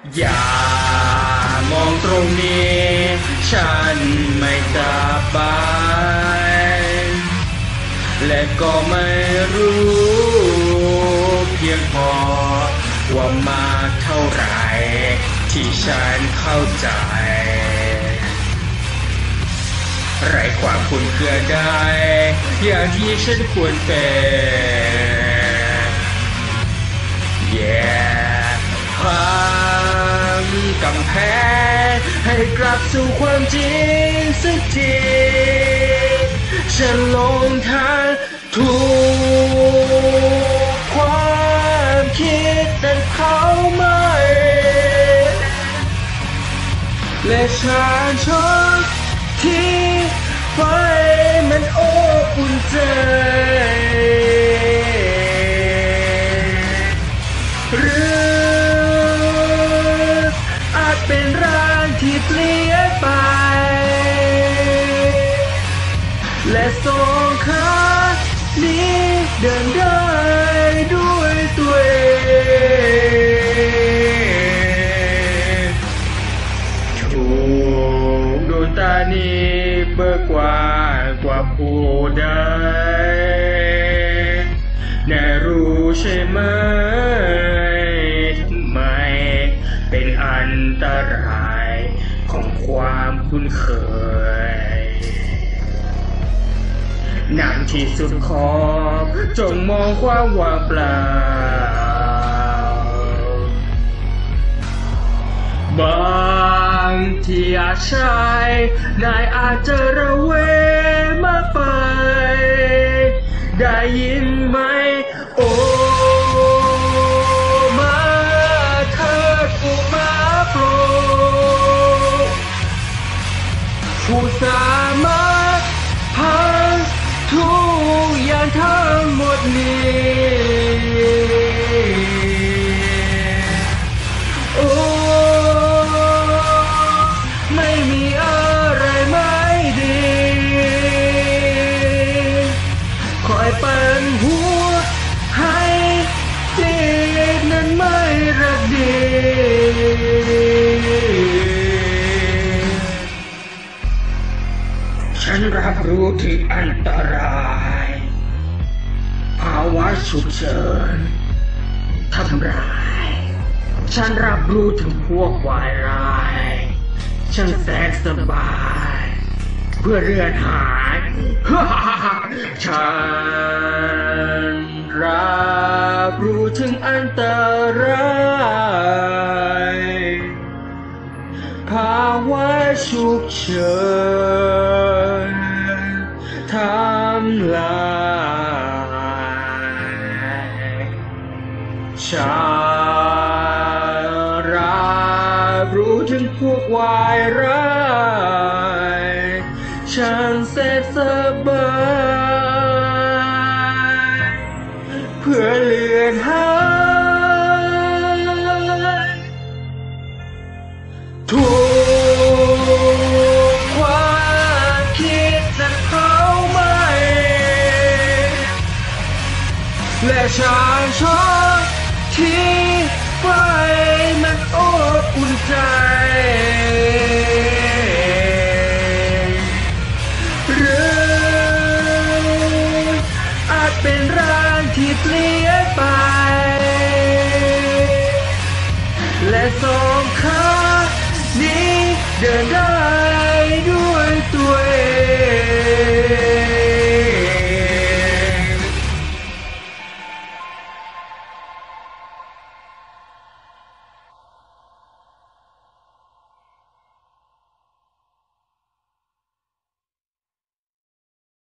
อย่ามองตรงนี้ฉันไม่สบายและก็ไม่รู้เพียงพอว่ามากเท่าไหร่ที่ฉันเข้าใจไร้ความคุ้นเคยได้อย่างที่ฉันควรเป็นความกำแพงให้กลับสู่ความจริงสักทีฉันลงทางถูกความคิดแต่เขาไม่และฉันชอบที่ไฟมันอบอุ่นใจหรืออาจเป็นร่างที่เปลี่ยนไปและสองขานี้เดินได้ด้วยตัวเองถูกดวงตานี้เบิกกว่ากว่าผู้ใดแน่รู้ใช่ไหมทำไมเป็นอันตรายของความคุ้นเคยนั่งที่สุดขอบจงมองความว่างเปล่าบางที่อาจใช่นายอาจจะระเวงมากไปได้ยินไหมโอ้มาเถิดผู้มาโปรดผู้สามารถพังทุกอย่างทั้งหมดนี้โอ้ไม่มีอะไรไม่ดีคอยปั่นหัวให้จิตนั้นไม่รักดีฉันรับรู้ถึงอันตรายภาวะฉุกเฉินทำร้ายฉันรับรู้ถึงพวกวายร้ายช่างแสนสบายเพื่อเรือนหายฉันรับรู้ถึงอันตรายภาวะฉุกเฉินทำลายฉันรับรู้ถึงพวกวายร้ายฉันเสพสบายเพื่อเลือนหายถูกความคิดจากเขาไม่และฉันชอบที่ไฟมันอบอุ่นใจหรืออาจเป็นร่างที่เปลี่ยนไปและสองขานี้เดินได้